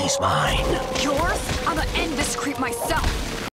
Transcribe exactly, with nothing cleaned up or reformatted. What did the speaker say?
He's mine. Yours? I'ma end this creep myself.